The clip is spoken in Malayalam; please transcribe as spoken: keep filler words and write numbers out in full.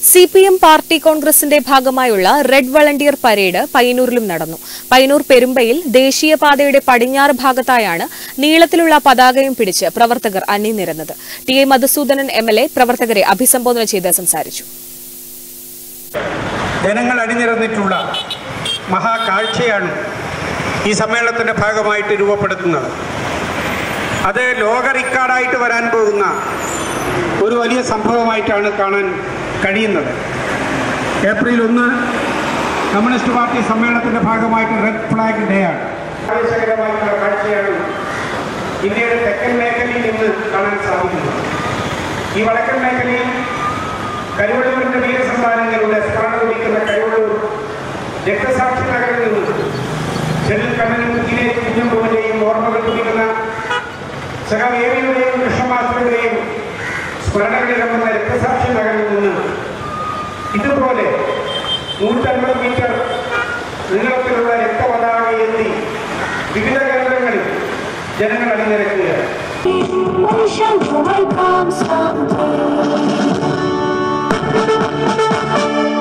സി പി എം പാർട്ടി കോൺഗ്രസിന്റെ ഭാഗമായുള്ള റെഡ് വളണ്ടിയർ പരേഡ് പയ്യന്നൂരിലും നടന്നു. പയ്യന്നൂർ പെരുമ്പയിൽ ദേശീയപാതയുടെ പടിഞ്ഞാറ് ഭാഗത്തായാണ് നീളത്തിലുള്ള പതാകയും പിടിച്ച് പ്രവർത്തകർ അണിനിരന്നത്. T A Madhusudanan M L A പ്രവർത്തകരെ അഭിസംബോധന ചെയ്ത് സംസാരിച്ചു. ജനങ്ങൾ അണിനിരന്നിട്ടുള്ള മഹാകാഴ്ചയാണ് ഈ സമ്മേളനത്തിന്റെ ഭാഗമായിട്ട് രൂപപ്പെടുത്തുന്നത്. അത് ലോക റിക്കാർഡായിട്ട് വരാൻ പോകുന്ന ഒരു വലിയ സംഭവമായിട്ടാണ് കാണാൻ കഴിയുന്നത്. ഏപ്രിൽ ഒന്ന് കമ്മ്യൂണിസ്റ്റ് പാർട്ടി സമ്മേളനത്തിന്റെ ഭാഗമായിട്ട് റെഡ് ഫ്ലാഗ് ഡേ ആണ്. ആവേശകരമായിട്ടുള്ള കാഴ്ചയാണ് ഇന്ത്യയുടെ തെക്കൻ മേഖലയിൽ ഇന്ന് കാണാൻ സാധിക്കുന്നത്. ഈ വടക്കൻ മേഖലയിൽ കരുവള്ളൂരിന്റെ വീരസമ്മാനങ്ങളുടെ സ്മരണ കുറിക്കുന്ന കരുവള്ളൂർ രക്തസാക്ഷി നഗറിൽ നിന്ന് ചെറിൽ കണ്ണനും ഇതിലേക്ക് കുഞ്ഞമ്പുവിന്റെയും ഓർമ്മകൾ കുറിക്കുന്ന സഹവേദിയുടെയും കൃഷ്ണമാസ്റ്ററുടെയും സ്മരണകളിലമ്പുന്ന രക്തസാക്ഷി നഗറിൽ നിന്ന് ഇതുപോലെ നൂറ്റൻപത് മീറ്റർ നീളത്തിലുള്ള രക്തപതാക ഏന്തി വിവിധ കേന്ദ്രങ്ങളിൽ ജനങ്ങൾ അണിനിരക്കുകയാണ്.